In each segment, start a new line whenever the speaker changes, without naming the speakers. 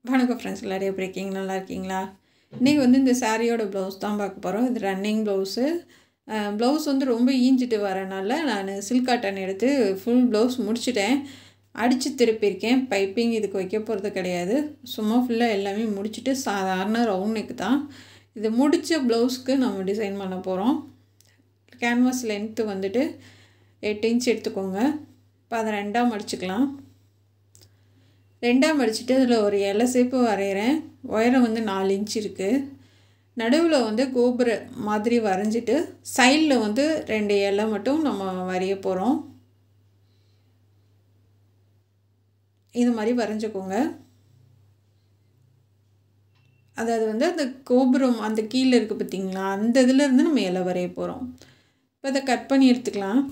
வணக்கம் ஃப்ரெண்ட்ஸ், எல்லாரும் எப்படி இருக்கீங்க? நல்லா இருக்கீங்களா? இன்றைக்கி வந்து இந்த சாரியோட ப்ளவுஸ் தான் பார்க்க போகிறோம். இது ரன்னிங் ப்ளவுஸு. ப்ளவுஸ் வந்து ரொம்ப ஈஞ்சிட்டு வரனால நான் சில்க் காட்டன் எடுத்து ஃபுல் ப்ளவுஸ் முடிச்சிட்டேன். அடித்து திருப்பியிருக்கேன். பைப்பிங் இதுக்கு வைக்க போகிறது கிடையாது. சும்மா ஃபுல்லாக எல்லாமே முடிச்சுட்டு சாதாரண ரவுண்ட் நெக் தான். இது முடித்த ப்ளவுஸ்க்கு நம்ம டிசைன் பண்ண போகிறோம். கேன்வாஸ் லென்த்து வந்துட்டு 8 இன்ச் எடுத்துக்கோங்க. இப்போ அதை 2ஆக மடிச்சுக்கலாம். 2ஆக மடிச்சுட்டு அதில் ஒரு இலை சேப்பு வரைகிறேன். உயரம் வந்து 4 இன்ச் இருக்குது. நடுவில் வந்து கோபுர மாதிரி வரைஞ்சிட்டு சைடில் வந்து 2 இலை மட்டும் நம்ம வரைய போகிறோம். இது மாதிரி வரைஞ்சிக்கோங்க. அதாவது வந்து அந்த கோபுரம் அந்த கீழே இருக்குது பார்த்திங்களா, அந்த இதிலேருந்து நம்ம இலை வரைய போகிறோம். இப்போ அதை கட் பண்ணி எடுத்துக்கலாம்.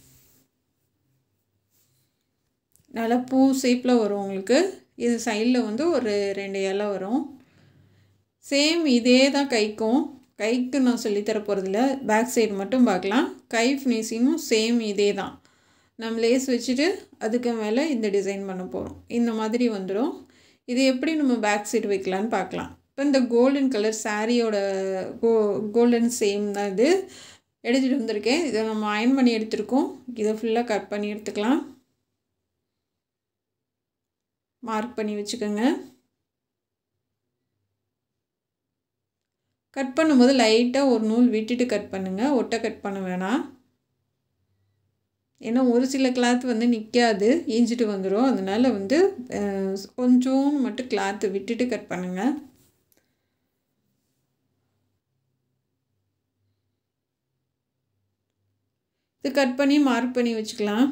நல்லா பூ ஷேப்பில் வரும் உங்களுக்கு. இது சைடில் வந்து ஒரு 2 இலை வரும். சேம் இதே தான் கைக்கு நான் சொல்லித்தர போகிறதில்ல. பேக் சைடு மட்டும் பார்க்கலாம். கை ஃபினிஷிங்கும் சேம் இதே தான். நம்ம லேஸ் வச்சுட்டு அதுக்கு மேலே இந்த டிசைன் பண்ண போகிறோம். இந்த மாதிரி வந்துடும். இது எப்படி நம்ம பேக் சைடு வைக்கலான்னு பார்க்கலாம். இப்போ இந்த கோல்டன் கலர் சாரியோட கோல்டன் சேம் தான் இது எடுத்துகிட்டு வந்திருக்கேன். இதை நம்ம அயன் பண்ணி எடுத்துருக்கோம். இதை ஃபுல்லாக கட் பண்ணி எடுத்துக்கலாம். மார்க் பண்ணி வச்சுக்கோங்க. கட் பண்ணும்போது லைட்டாக ஒரு நூல் விட்டுட்டு கட் பண்ணுங்கள். ஒட்டை கட் பண்ண வேணாம். ஏன்னா ஒரு சில கிளாத் வந்து நிற்காது, ஈஞ்சிட்டு வந்துடும். அதனால் வந்து கொஞ்சம் மட்டும் கிளாத்து விட்டுட்டு கட் பண்ணுங்கள். இது கட் பண்ணி மார்க் பண்ணி வச்சுக்கலாம்.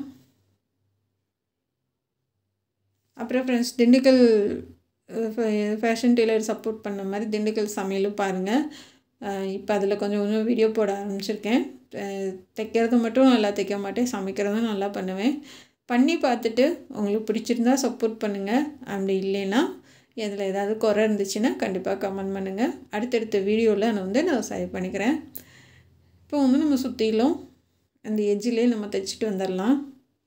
அப்புறம் friends, Dindigul fashion tailor support பண்ண மாதிரி திண்டுக்கல் சமையலும் பாருங்கள். இப்போ அதில் கொஞ்சம் கொஞ்சம் வீடியோ போட ஆரம்பிச்சிருக்கேன். தைக்கிறது மட்டும் நல்லா தைக்க மாட்டேன், சமைக்கிறதும் நல்லா பண்ணுவேன். பண்ணி பார்த்துட்டு உங்களுக்கு பிடிச்சிருந்தா சப்போர்ட் பண்ணுங்கள். அப்படி இல்லைன்னா இதில் ஏதாவது குறை இருந்துச்சுன்னா கண்டிப்பாக கமெண்ட் பண்ணுங்கள். அடுத்தடுத்த வீடியோவில் நான் சரி பண்ணிக்கிறேன். இப்போ வந்து நம்ம சுற்றிலும் அந்த எட்ஜிலே நம்ம தைச்சிட்டு வந்துடலாம்.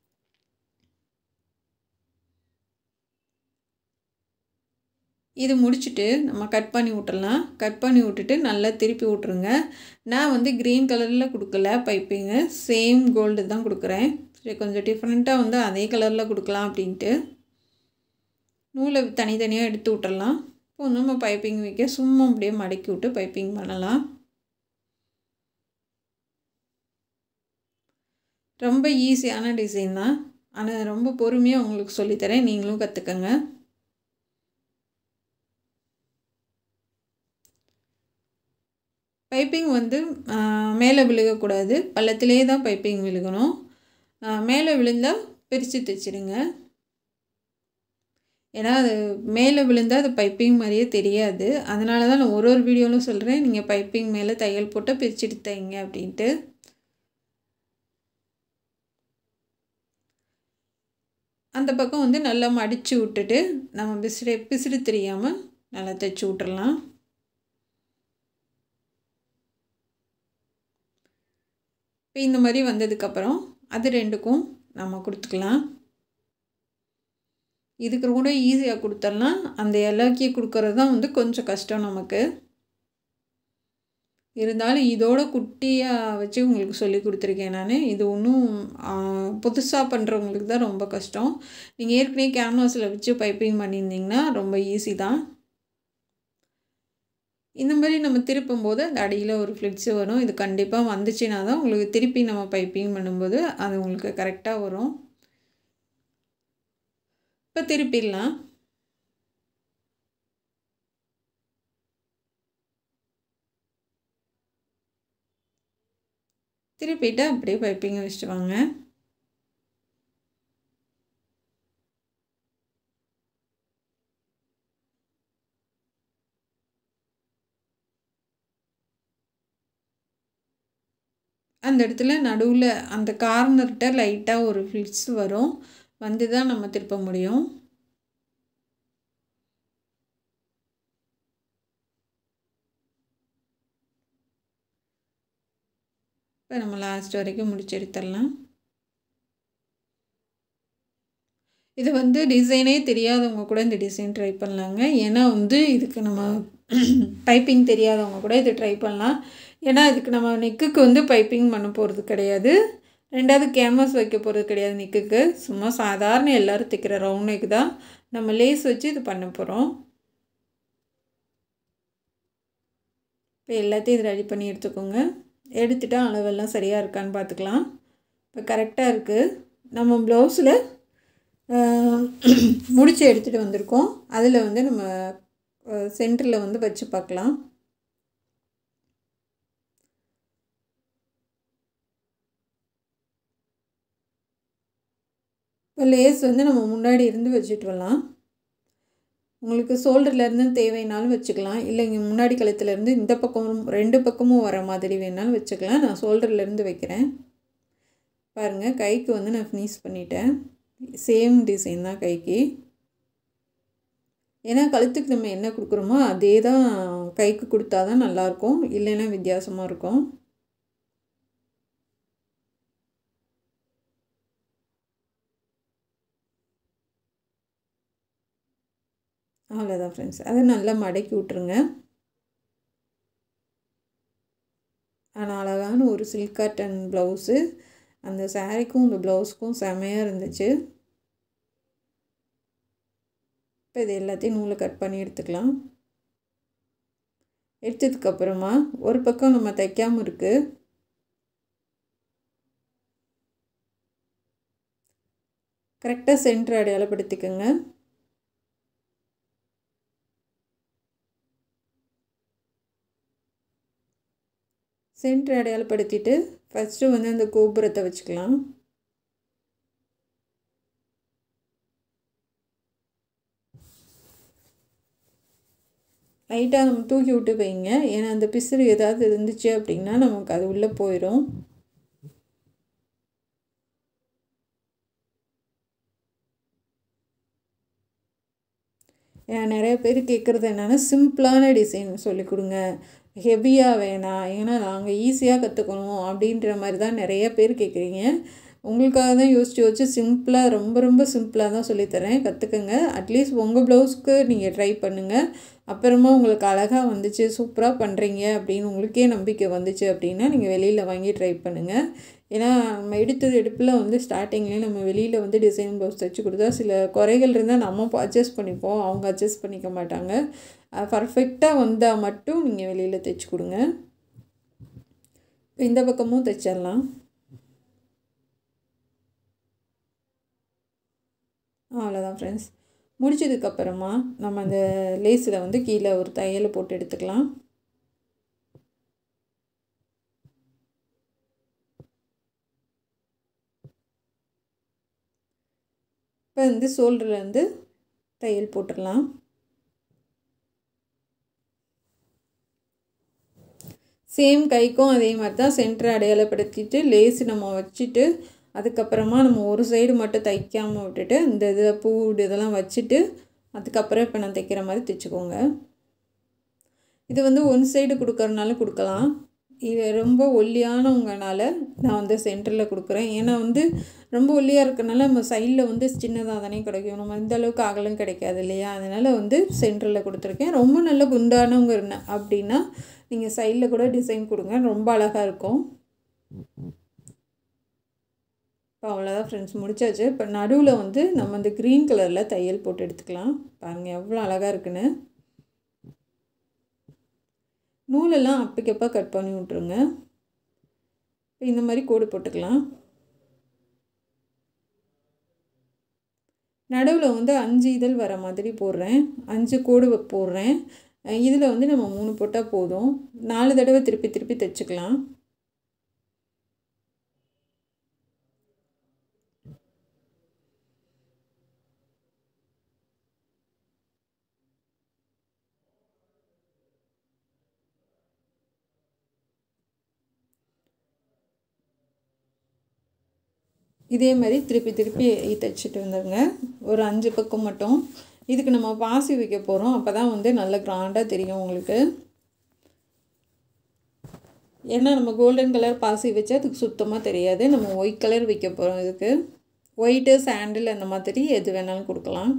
இது முடிச்சுட்டு நம்ம கட் பண்ணி விட்டுடலாம். கட் பண்ணி விட்டுட்டு நல்லா திருப்பி விட்ருங்க. நான் வந்து க்ரீன் கலரில் கொடுக்கல பைப்பிங்கு, சேம் கோல்டு தான் கொடுக்குறேன். சரி, கொஞ்சம் டிஃப்ரெண்ட்டாக வந்து அதே கலரில் கொடுக்கலாம் அப்படின்ட்டு நூலை தனித்தனியாக எடுத்து விட்டுடலாம். இப்போ வந்து நம்ம பைப்பிங் வைக்க சும்மா அப்படியே மடக்கி விட்டு பைப்பிங் பண்ணலாம். ரொம்ப ஈஸியான டிசைன் தான். ஆனால் ரொம்ப பொறுமையாக உங்களுக்கு சொல்லித்தரேன், நீங்களும் கற்றுக்கங்க. பைப்பிங் வந்து மேலே விழுகக்கூடாது, பள்ளத்திலே தான் பைப்பிங் விழுகணும். மேலே விழுந்தால் பிரித்து தைச்சிடுங்க. ஏன்னா அது மேலே விழுந்தால் அது பைப்பிங் மாதிரியே தெரியாது. அதனால தான் நான் ஒரு வீடியோவிலும் சொல்கிறேன், நீங்கள் பைப்பிங் மேலே தையல் போட்டு பிரிச்சுட்டு தைங்க அப்படின்ட்டு. அந்த பக்கம் வந்து நல்லா மடித்து விட்டுட்டு நம்ம பிசிறு தெரியாமல் நல்லா தைச்சி விட்டுறலாம். இப்போ இந்த மாதிரி வந்ததுக்கப்புறம் அது ரெண்டுக்கும் நம்ம கொடுத்துக்கலாம். இதுக்கு கூட ஈஸியாக கொடுத்துடலாம். அந்த இலக்கிய கொடுக்கறது தான் வந்து கொஞ்சம் கஷ்டம் நமக்கு. இருந்தாலும் இதோட குட்டியாக வச்சு உங்களுக்கு சொல்லி கொடுத்துருக்கேன் நான். இது ஒன்றும் புதுசாக பண்ணுறவங்களுக்கு தான் ரொம்ப கஷ்டம். நீங்கள் ஏற்கனவே கேன்வாஸில் வச்சு பைப்பிங் பண்ணியிருந்தீங்கன்னா ரொம்ப ஈஸி தான். இந்த மாதிரி நம்ம திருப்பும்போது அந்த அடியில் ஒரு ஃப்ளிட்ஸு வரும். இது கண்டிப்பாக வந்துச்சுன்னா தான் உங்களுக்கு திருப்பி நம்ம பைப்பிங் பண்ணும்போது அது உங்களுக்கு கரெக்டாக வரும். இப்போ திருப்பிடலாம். திருப்பிட்டு அப்படியே பைப்பிங்கை வச்சுட்டு வாங்க. அந்த இடத்துல நடுவில் அந்த கார்னர்கிட்ட லைட்டாக ஒரு ஃப்ளிட்ஸ் வரும். வந்து தான் நம்ம திருப்ப முடியும். இப்போ நம்ம லாஸ்ட் வரைக்கும் முடிச்சு எடுத்துடலாம். இது வந்து டிசைனே தெரியாதவங்க கூட இந்த டிசைன் ட்ரை பண்ணலாங்க. ஏன்னா வந்து இதுக்கு நம்ம பைப்பிங் தெரியாதவங்க கூட இதை ட்ரை பண்ணலாம். ஏன்னா இதுக்கு நம்ம நெக்குக்கு வந்து பைப்பிங் பண்ண போகிறது கிடையாது. ரெண்டாவது கேன்வாஸ் வைக்க போகிறது கிடையாது நெக்குக்கு. சும்மா சாதாரண எல்லோரும் தைக்கிற ரவுண்ட் நெக் தான். நம்ம லேஸ் வச்சு இது பண்ண போகிறோம். இப்போ எல்லாத்தையும் இது ரெடி பண்ணி எடுத்துக்கோங்க. எடுத்துகிட்டா அளவெல்லாம் சரியாக இருக்கான்னு பார்த்துக்கலாம். இப்போ கரெக்டாக இருக்குது. நம்ம ப்ளவுஸில் முடிச்சு எடுத்துகிட்டு வந்திருக்கோம். அதில் வந்து நம்ம சென்டரில் வந்து வச்சு பார்க்கலாம். இப்போ லேஸ் வந்து நம்ம முன்னாடி இருந்து வச்சுட்டு வரலாம். உங்களுக்கு ஷோல்டர்லேருந்து தேவைனாலும் வச்சுக்கலாம். இல்லை இங்கே முன்னாடி கழுத்துலேருந்து இந்த பக்கம் 2 பக்கமும் வர மாதிரி வேணாலும் வச்சுக்கலாம். நான் ஷோல்டர்லேருந்து வைக்கிறேன். பாருங்கள், கைக்கு வந்து நான் ஃபினிஷ் பண்ணிட்டேன். சேம் டிசைன் தான் கைக்கு. ஏன்னா கழுத்துக்கு நம்ம என்ன கொடுக்குறோமோ அதே தான் கைக்கு கொடுத்தா தான் நல்லாயிருக்கும். இல்லைன்னா வித்தியாசமாக இருக்கும். அவ்வளோதான் ஃப்ரெண்ட்ஸ். அதை நல்லா மடக்கி விட்ருங்க. ஆனால் அழகான ஒரு சில்க் காட்டன் ப்ளவுஸு. அந்த சாரீக்கும் இந்த ப்ளவுஸுக்கும் செமையாக இருந்துச்சு. இப்போ இது எல்லாத்தையும் நூலை கட் பண்ணி எடுத்துக்கலாம். எடுத்ததுக்கப்புறமா ஒரு பக்கம் நம்ம தைக்காமல் இருக்குது. கரெக்டாக சென்டர் அடையாளப்படுத்திக்கோங்க. சென்டர் அடையாளப்படுத்திட்டு ஃபஸ்ட்டு வந்து அந்த கோபுரத்தை வச்சுக்கலாம். லைட்டாக நம்ம தூக்கி விட்டு வைங்க. ஏன்னா அந்த பிசுறு ஏதாவது இருந்துச்சு அப்படின்னா நமக்கு அது உள்ளே போயிடும். நிறைய பேர் கேட்குறது என்னென்னா சிம்பிளான டிசைன் சொல்லிக் கொடுங்க, ஹெவியாக வேணாம், ஏன்னா நாங்கள் ஈஸியாக கற்றுக்கணும் அப்படின்ற மாதிரி தான் நிறைய பேர் கேட்குறீங்க. உங்களுக்காக தான் யோசித்து சிம்பிளாக ரொம்ப சிம்பிளாக தான் சொல்லித்தரேன். கற்றுக்குங்க. அட்லீஸ்ட் உங்கள் ப்ளவுஸ்க்கு நீங்கள் ட்ரை பண்ணுங்கள். அப்புறமா உங்களுக்கு அழகாக வந்துச்சு, சூப்பராக பண்ணுறீங்க அப்படின்னு உங்களுக்கே நம்பிக்கை வந்துச்சு அப்படின்னா நீங்கள் வெளியில் வாங்கி ட்ரை பண்ணுங்கள். ஏன்னா நம்ம எடுப்பில் வந்து ஸ்டார்டிங்லேயே நம்ம வெளியில் வந்து டிசைன் ப்ளவுஸ் தைச்சி கொடுத்தா சில குறைகள் இருந்தால் நம்ம அட்ஜஸ்ட் பண்ணிப்போம், அவங்க அட்ஜஸ்ட் பண்ணிக்க மாட்டாங்க. பர்ஃபெக்டாக வந்தால் மட்டும் நீங்கள் வெளியில் தைச்சி கொடுங்க. இந்த பக்கமும் தைச்சிடலாம். அவ்வளோதான் ஃப்ரெண்ட்ஸ். முடிச்சதுக்கப்புறமா நம்ம அந்த லேஸில் வந்து கீழே ஒரு தையலை போட்டு எடுத்துக்கலாம். இப்போ வந்து ஷோல்டர்லேருந்து தையல் போட்டுடலாம். சேம் கைக்கும் அதே மாதிரி தான் சென்டரை அடையாளப்படுத்திட்டு லேஸ் நம்ம வச்சுட்டு அதுக்கப்புறமா நம்ம ஒரு சைடு மட்டும் தைக்காமல் விட்டுட்டு இந்த இதில் பூ இதெல்லாம் வச்சுட்டு அதுக்கப்புறம் இப்போ நான் தைக்கிற மாதிரி தைச்சிக்கோங்க. இது வந்து ஒன் சைடு கொடுக்கறனால கொடுக்கலாம். இது ரொம்ப ஒல்லியானவங்கனால நான் வந்து சென்டரில் கொடுக்குறேன். ஏன்னா வந்து ரொம்ப ஒல்லியாக இருக்கனால நம்ம சைடில் வந்து சின்னதாக தானே கிடைக்கும், நம்ம இந்த அளவுக்கு அகலம் கிடைக்காது இல்லையா. அதனால் வந்து சென்டரில் கொடுத்துருக்கேன். ரொம்ப நல்ல குண்டானவங்க அப்படின்னா நீங்கள் சைடில் கூட டிசைன் கொடுங்க, ரொம்ப அழகாக இருக்கும். இப்போ அவ்வளோதான் ஃப்ரெண்ட்ஸ், முடிச்சாச்சு. இப்போ நடுவில் வந்து நம்ம இந்த க்ரீன் கலரில் தையல் போட்டு எடுத்துக்கலாம். பாருங்கள் எவ்வளோ அழகாக இருக்குன்னு. நூலெல்லாம் அப்பக்கப்போ கட் பண்ணி விட்ருங்க. இப்போ இந்த மாதிரி கோடு போட்டுக்கலாம். நடுவில் வந்து 5 இதழ் வர மாதிரி போடுறேன், 5 கோடு போடுறேன். இதில் வந்து நம்ம 3 போட்டால் போதும். 4 தடவை திருப்பி தைச்சிக்கலாம். இதே மாதிரி திருப்பி தைச்சிட்டு வந்துடுங்க. ஒரு 5 பக்கம் மட்டும். இதுக்கு நம்ம பாசி வைக்க போகிறோம். அப்போ தான் வந்து நல்ல கிராண்டாக தெரியும் உங்களுக்கு. ஏன்னா நம்ம கோல்டன் கலர் பாசி வச்சா அதுக்கு சுத்தமாக தெரியாது. நம்ம ஒயிட் கலர் வைக்க போகிறோம். இதுக்கு ஒயிட்டு சாண்டில் அந்த மாதிரி எது வேணாலும் கொடுக்கலாம்.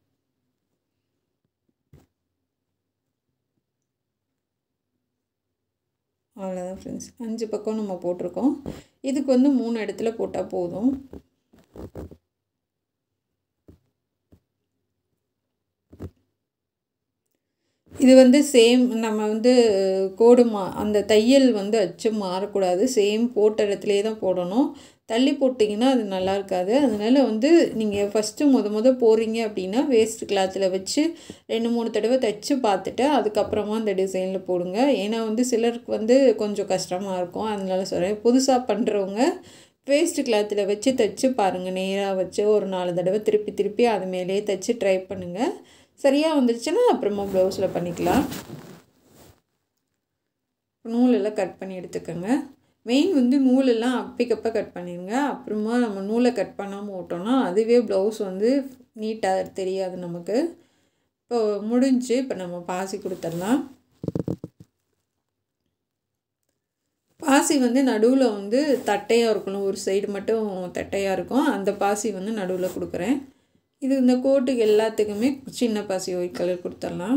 அவ்வளோதான் ஃப்ரெண்ட்ஸ், 5 பக்கம் நம்ம போட்டிருக்கோம். இதுக்கு வந்து 3 இடத்துல போட்டால் போதும். இது வந்து சேம் நம்ம வந்து கோடு அந்த தையல் வந்து அச்சு மாறக்கூடாது. சேம் போட்ட இடத்துலையே தான் போடணும். தள்ளி போட்டிங்கன்னா அது நல்லா இருக்காது. அதனால் வந்து நீங்கள் ஃபஸ்ட்டு முத போடுறீங்க அப்படின்னா வேஸ்ட் கிளாத்தில் வச்சு 2-3 தடவை தைச்சு பார்த்துட்டு அதுக்கப்புறமா அந்த டிசைனில் போடுங்க. ஏன்னா வந்து சிலருக்கு வந்து கொஞ்சம் கஷ்டமாக இருக்கும். அதனால சொல்கிறேன், புதுசாக பண்ணுறவங்க வேஸ்ட் கிளாத்தில் வச்சு தைச்சு பாருங்கள். நேராக வச்சு ஒரு 4 தடவை திருப்பி அது மேலேயே தைச்சு ட்ரை பண்ணுங்கள். சரியாக வந்துருச்சுன்னா அப்புறமா ப்ளவுஸில் பண்ணிக்கலாம். நூலெல்லாம் கட் பண்ணி எடுத்துக்கோங்க. மெயின் வந்து நூலெல்லாம் அப்பிக்கப்போ கட் பண்ணிடுங்க. அப்புறமா நம்ம நூலை கட் பண்ணாமல் விட்டோம்னா அதுவே ப்ளவுஸ் வந்து நீட்டாக தெரியாது நமக்கு. இப்போ முடிஞ்சு இப்போ நம்ம பாசி கொடுத்துடலாம். பாசி வந்து நடுவில் வந்து தட்டையாக இருக்கணும். ஒரு சைடு மட்டும் தட்டையாக இருக்கும். அந்த பாசி வந்து நடுவில் கொடுக்குறேன். இது இந்த கோட்டுக்கு எல்லாத்துக்குமே சின்ன பாசி ஒயிட் கலர் கொடுத்துடலாம்.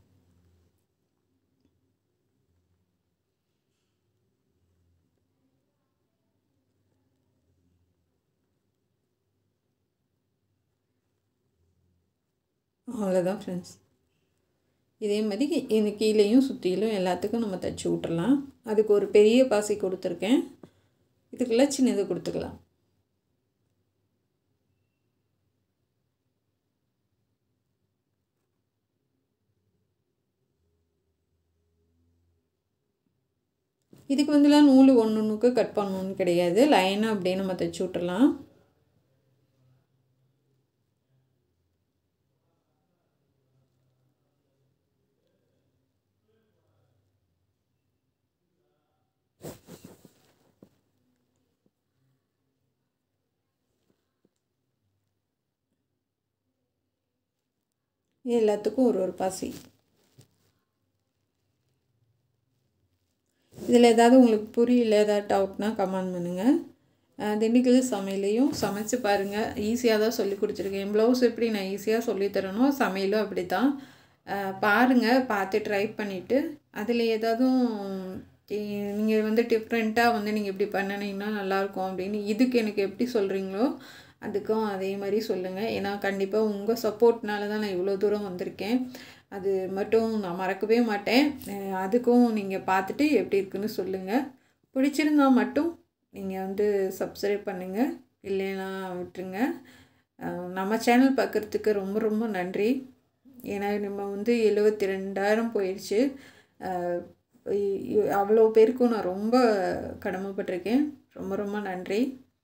அவ்வளோதான் ஃப்ரெண்ட்ஸ். இதே மாதிரி இந்த கீழேயும் சுற்றிலும் எல்லாத்துக்கும் நம்ம தைச்சி விட்டுறலாம். அதுக்கு ஒரு பெரிய பாசி கொடுத்துருக்கேன். இதுக்கெல்லாம் சின்னது கொடுத்துக்கலாம். இதுக்கு வந்துலாம் நூல் ஒன்றுக்கு கட் பண்ணணுன்னு கிடையாது. லைனாக அப்படியே நம்ம தைச்சி விட்டுறலாம். எல்லாத்துக்கும் ஒரு பாசி. இதில் ஏதாவது உங்களுக்கு புரியல, ஏதாவது டவுட்னா கமெண்ட் பண்ணுங்கள். திண்டுக்கல் சமையலையும் சமைச்சு பாருங்கள். ஈஸியாக தான் சொல்லி கொடுத்துருக்கேன். ப்ளவுஸ் எப்படி நான் ஈஸியாக சொல்லித்தரனோ சமையலும் அப்படி தான். பாருங்கள், பார்த்து ட்ரை பண்ணிவிட்டு அதில் ஏதாவதும் நீங்கள் வந்து டிஃப்ரெண்ட்டாக வந்து நீங்கள் இப்படி பண்ணினீங்கன்னா நல்லாயிருக்கும் அப்படின்னு இதுக்கு எனக்கு எப்படி சொல்கிறீங்களோ அதுக்கும் அதே மாதிரி சொல்லுங்கள். ஏன்னா கண்டிப்பாக உங்கள் சப்போர்ட்னால தான் நான் இவ்வளோ தூரம் வந்திருக்கேன். அது மட்டும் நான் மறக்கவே மாட்டேன். அதுக்கும் நீங்கள் பார்த்துட்டு எப்படி இருக்குன்னு சொல்லுங்கள். பிடிச்சிருந்தா மட்டும் நீங்கள் வந்து சப்ஸ்கிரைப் பண்ணுங்கள், இல்லைன்னா விட்டுருங்க. நம்ம சேனல் பார்க்குறதுக்கு ரொம்ப ரொம்ப நன்றி. ஏன்னா நம்ம வந்து 72,000 போயிடுச்சு. அவ்வளோ பேருக்கும் நான் ரொம்ப கடமைப்பட்டிருக்கேன். ரொம்ப ரொம்ப நன்றி.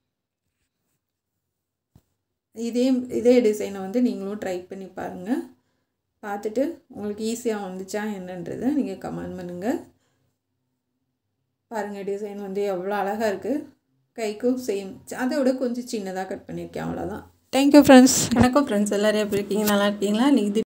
இதே டிசைனை வந்து நீங்களும் ட்ரை பண்ணி பாருங்கள். பார்த்துட்டு உங்களுக்கு ஈஸியாக வந்துச்சா என்னன்றதை நீங்கள் கமெண்ட் பண்ணுங்கள். பாருங்கள், டிசைன் வந்து எவ்வளோ அழகாக இருக்குது. கைக்கும் சேம், அதை விட கொஞ்சம் சின்னதாக கட் பண்ணியிருக்கேன், அவ்வளோதான். Thank you friends. வணக்கம் ஃப்ரெண்ட்ஸ், எல்லோரும் எப்படி இருக்கீங்க? நல்லா இருக்கீங்களா? நீங்கள்